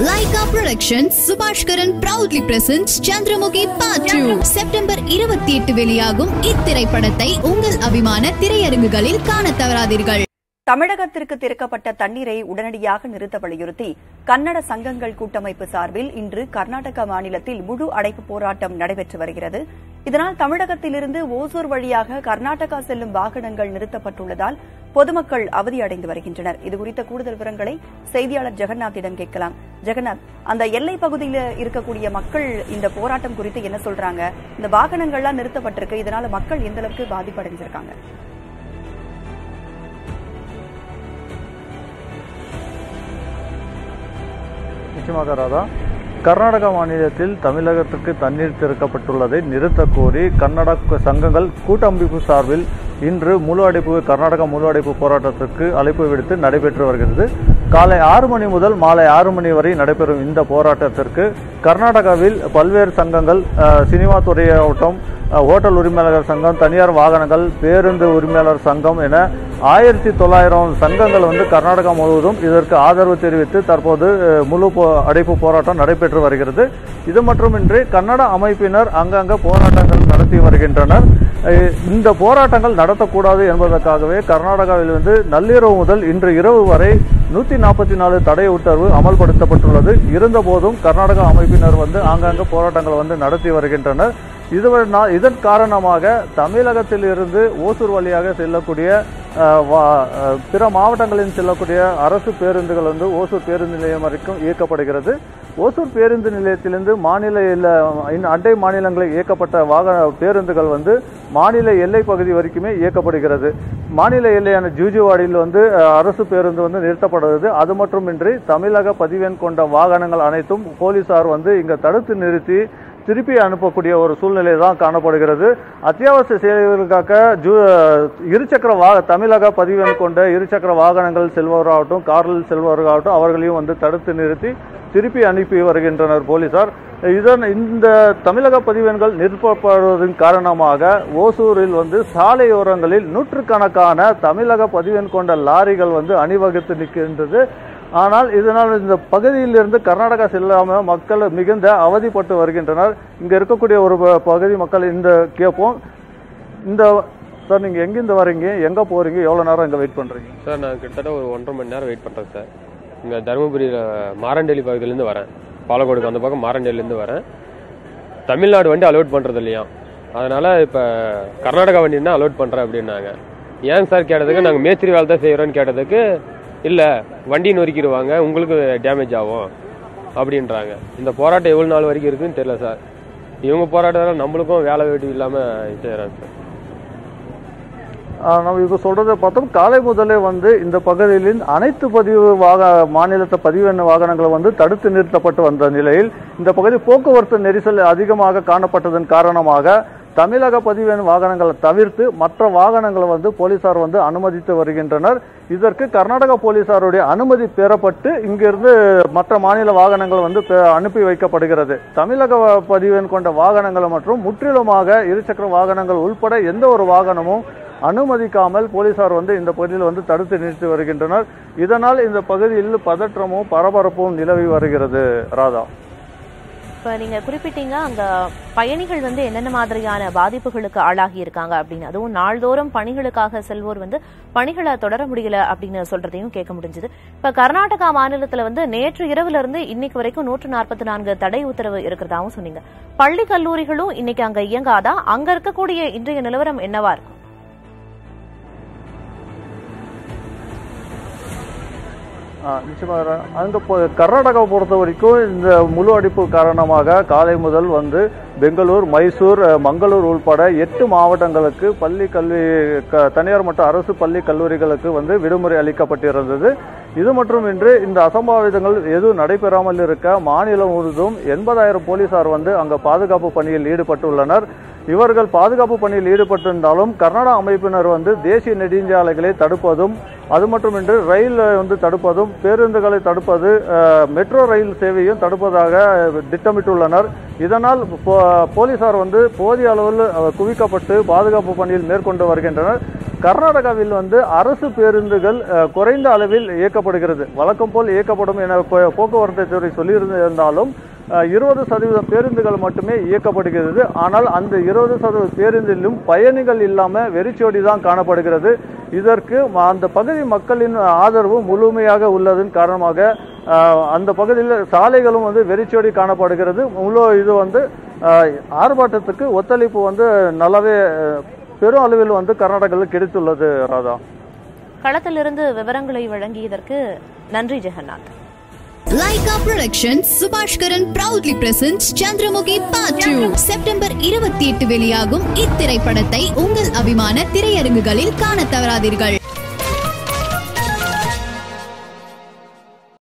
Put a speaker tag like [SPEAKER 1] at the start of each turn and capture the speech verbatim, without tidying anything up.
[SPEAKER 1] Laika Productions, Subhashkaran proudly presents Chandramukhi Part two. September இருபத்தி எட்டு வெளியாகும் இத்திரைப்படத்தை உங்கள் அபிமான திரையரங்குகளில் காணத் தவறாதீர்கள்.
[SPEAKER 2] தமிழகத்திற்கு திறக்கப்பட்ட தண்ணீரை உடனடியாக நிறுத்த வலியுறுத்தி கன்னட சங்கங்கள் கூட்டமைப்பு சார்பில் இன்று கர்நாடக மாநிலத்தில் முழு அடைப்பு போராட்டம் நடைபெற்று வருகிறது. இதனால் தமிழகத்திலிருந்து ஓசூர் வழியாக கர்நாடகா செல்லும் வாகனங்கள் நிறுத்தப்பட்டுள்ளதால் பொதுமக்கள் அவதியடைந்து வருகின்றனர். இதுகுறித்த கூடுதல் விவரங்களை செய்தியாளர் ஜெகநாத்திடம் கேட்கலாம். ஜெகநாத், அந்த எல்லை பகுதியில் இருக்கக்கூடிய மக்கள் இந்த போராட்டம் குறித்து என்ன சொல்றாங்க? இந்த வாகனங்கள்லாம் நிறுத்தப்பட்டிருக்கு, இதனால மக்கள் எந்த அளவுக்கு பாதிப்படைஞ்சிருக்காங்க?
[SPEAKER 3] நிச்சயமாக ராதா, கர்நாடக மாநிலத்தில் தமிழகத்திற்கு தண்ணீர் திறக்கப்பட்டுள்ளதை நிறுத்த கோரி கர்நாடக சங்கங்கள் கூட்டமைப்பு சார்பில் இன்று முழு அடைப்பு கர்நாடக முழு அடைப்பு போராட்டத்திற்கு அழைப்பு விடுத்து நடைபெற்று வருகிறது. காலை ஆறு மணி முதல் மாலை ஆறு மணி வரை நடைபெறும் இந்த போராட்டத்திற்கு கர்நாடகாவில் பல்வேறு சங்கங்கள், சினிமா துறையாகட்டும், ஹோட்டல் உரிமையாளர் சங்கம், தனியார் வாகனங்கள், பேருந்து உரிமையாளர் சங்கம் என ஆயிரத்தி தொள்ளாயிரம் சங்கங்கள் வந்து கர்நாடகா முழுவதும் இதற்கு ஆதரவு தெரிவித்து தற்போது முழு அடைப்பு போராட்டம் நடைபெற்று வருகிறது. இது மட்டுமின்றி கன்னட அமைப்பினர் அங்கங்க போராட்டங்கள் நடத்தி வருகின்றனர். இந்த போராட்டங்கள் நடத்தக்கூடாது என்பதற்காகவே கர்நாடகாவிலிருந்து நள்ளிரவு முதல் இன்று இரவு வரை நூத்தி நாற்பத்தி நாலு தடை உத்தரவு அமல்படுத்தப்பட்டுள்ளது. இருந்தபோதும் கர்நாடக அமைப்பினர் வந்து ஆங்காங்க போராட்டங்கள் வந்து நடத்தி வருகின்றனர். இதன் காரணமாக தமிழகத்தில் இருந்து ஓசூர் வழியாக செல்லக்கூடிய பிற மாவட்டங்களில் செல்லக்கூடிய அரசு பேருந்துகள் வந்து ஓசூர் பேருந்து நிலையம் வரைக்கும் இயக்கப்படுகிறது. ஓசூர் பேருந்து நிலையத்திலிருந்து மாநில அண்டை மாநிலங்களில் இயக்கப்பட்ட வாகன பேருந்துகள் வந்து மாநில எல்லை பகுதி வரைக்குமே இயக்கப்படுகிறது. மாநில எல்லையான ஜூஜுவாடியில் வந்து அரசு பேருந்து வந்து நிறுத்தப்படுகிறது. அது மட்டுமின்றி தமிழக பதிவெண் கொண்ட வாகனங்கள் அனைத்தும் போலீசார் வந்து இங்க தடுத்து நிறுத்தி திருப்பி அனுப்பக்கூடிய ஒரு சூழ்நிலை தான் காணப்படுகிறது. அத்தியாவசிய சேவைகளுக்காக ஜூ இருசக்கர வா தமிழக பதிவெண் கொண்ட இருசக்கர வாகனங்கள் செல்பவராகட்டும், காரில் செல்பவர்களாகட்டும் அவர்களையும் வந்து தடுத்து நிறுத்தி திருப்பி அனுப்பி வருகின்றனர் போலீசார். இதன் இந்த தமிழக பதிவெண்கள் நிறுத்தப்படுவதன் காரணமாக ஓசூரில் வந்து சாலையோரங்களில் நூற்றுக்கணக்கான தமிழக பதிவெண் கொண்ட லாரிகள் வந்து அணிவகுத்து நிற்கின்றது. ஆனால் இதனால் இந்த பகுதியில் இருந்து கர்நாடகா செல்லாமல் மக்கள் மிகுந்த அவதிப்பட்டு வருகின்றனர். இங்க இருக்கக்கூடிய ஒரு பகுதி மக்கள் இந்த கேட்போம். இந்த சார், நீங்க எங்கிருந்து வரீங்க, எங்க போறீங்க, எவ்வளவு நேரம் இங்க வெயிட் பண்றீங்க?
[SPEAKER 4] சார், நான் கிட்டத்தட்ட ஒரு ஒன்றரை மணி நேரம் வெயிட் பண்றேன் சார். இங்க தருமபுரியில மாரண்டேலி பகுதியிலேருந்து வரேன். பாலக்கோடுக்கு அந்த பக்கம் மாரண்டேலிருந்து வரேன். தமிழ்நாடு வண்டி அலோட் பண்றது இல்லையா, அதனால இப்ப கர்நாடகா வண்டி தான் அலோட் பண்றேன் அப்படின்னாங்க. ஏன் சார் கேட்டதுக்கு, நாங்கள் மேஸ்திரி வேலை தான் செய்யறோம்னு கேட்டதுக்கு, இல்லை வண்டி நொறுக்கிடுவாங்க, உங்களுக்கு டேமேஜ் ஆகும் அப்படின்றாங்க. இந்த போராட்டம் எவ்வளோ நாள் வரைக்கும் இருக்குன்னு தெரியல சார். இவங்க போராட்டம் நம்மளுக்கும் வேலை வெட்டி இல்லாமல் செய்கிறாங்க சார்.
[SPEAKER 3] நம்ம இப்போ சொல்றதை பார்த்தோம், காலை முதலே வந்து இந்த பகுதியில் அனைத்து பதிவு வாக மாநிலத்தை பதிவெண் வாகனங்கள் வந்து தடுத்து நிறுத்தப்பட்டு வந்த நிலையில் இந்த பகுதி போக்குவரத்து நெரிசல் அதிகமாக காணப்பட்டதன் காரணமாக தமிழக பதிவெண் வாகனங்களை தவிர்த்து மற்ற வாகனங்களை வந்து போலீசார் வந்து அனுமதித்து வருகின்றனர். இதற்கு கர்நாடக போலீசாருடைய அனுமதி பெறப்பட்டு இங்கிருந்து மற்ற மாநில வாகனங்கள் வந்து அனுப்பி வைக்கப்படுகிறது. தமிழக பதிவெண் கொண்ட வாகனங்கள் மற்றும் முற்றிலுமாக இருசக்கர வாகனங்கள் உள்பட எந்த ஒரு வாகனமும் அனுமதிக்காமல் போலீசார் வந்து இந்த பகுதியில் வந்து தடுத்து நிறுத்தி வருகின்றனர். இதனால் இந்த பகுதியில் பதற்றமும் பரபரப்பும் நிலவி வருகிறது. ராதா,
[SPEAKER 5] இப்போ நீங்கள் குறிப்பிட்டீங்க அங்கே பயணிகள் வந்து என்னென்ன மாதிரியான பாதிப்புகளுக்கு ஆளாகி இருக்காங்க அப்படின்னு. அதுவும் நாள்தோறும் பணிகளுக்காக செல்வோர் வந்து பணிகளை தொடர முடியல அப்படின்னு சொல்றதையும் கேட்க முடிஞ்சது. இப்போ கர்நாடகா மாநிலத்தில் வந்து நேற்று இரவுல இருந்து இன்னைக்கு வரைக்கும் நூற்று நாற்பத்தி நான்கு தடை உத்தரவு இருக்கிறதாவும் சொன்னீங்க. பள்ளி கல்லூரிகளும் இன்னைக்கு அங்க இயங்காதா? அங்க இருக்கக்கூடிய இன்றைய நிலவரம் என்னவா இருக்கும்?
[SPEAKER 3] நிச்சயமாக அங்க கர்நாடகாவை பொறுத்த வரைக்கும் இந்த முழு அடைப்பு காரணமாக காலை முதல் வந்து பெங்களூர், மைசூர், மங்களூர் உள்பட எட்டு மாவட்டங்களுக்கு பள்ளி கல்வி தனியார் மற்றும் அரசு பள்ளி கல்லூரிகளுக்கு வந்து விடுமுறை அளிக்கப்பட்டிருந்தது. இது மட்டுமின்றி இந்த அசம்பாவிதங்கள் எதுவும் நடைபெறாமல் இருக்க மாநிலம் முழுவதும் எண்பதாயிரம் போலீசார் வந்து அங்க பாதுகாப்பு பணியில் ஈடுபட்டுள்ளனர். இவர்கள் பாதுகாப்பு பணியில் ஈடுபட்டிருந்தாலும் கர்நாடக அமைப்பினர் வந்து தேசிய நெடுஞ்சாலைகளை தடுப்பதும், அது மட்டுமின்றி ரயில் வந்து தடுப்பதும், பேருந்துகளை தடுப்பது, மெட்ரோ ரயில் சேவையும் தடுப்பதாக திட்டமிட்டுள்ளனர். இதனால் போலீசார் வந்து போதிய அளவில் குவிக்கப்பட்டு பாதுகாப்பு பணியில் மேற்கொண்டு வருகின்றனர். கர்நாடகாவில் வந்து அரசு பேருந்துகள் குறைந்த அளவில் இயக்கப்படுகிறது. வழக்கம் போல் இயக்கப்படும் என போக்குவரத்து துறை சொல்லியிருந்தாலும் இருபது சதவீதம் பேருந்துகள் மட்டுமே இயக்கப்படுகிறது. ஆனால் அந்த இருபது சதவீத பேருந்திலும் பயணிகள் இல்லாம வெறிச்சோடி தான் காணப்படுகிறது. இதற்கு அந்த பகுதி மக்களின் ஆதரவு முழுமையாக உள்ளதன் காரணமாக அந்த பகுதியில் சாலைகளும் வந்து வெறிச்சோடி காணப்படுகிறது. முழு இது வந்து ஆர்ப்பாட்டத்துக்கு ஒத்துழைப்பு வந்து நல்லாவே பெரும் அளவில் வந்து கர்நாடகாவில் கிடைத்துள்ளது. ராதா,
[SPEAKER 5] களத்திலிருந்து விவரங்களை வழங்கியதற்கு நன்றி Jeganath.
[SPEAKER 1] Laika Productions Subaskaran proudly presents Chandramukhi part two. September இருபத்தி எட்டு வெளியாகும் இத்திரைப்படத்தை உங்கள் அபிமான திரையரங்குகளில் காண தவறாதீர்கள்.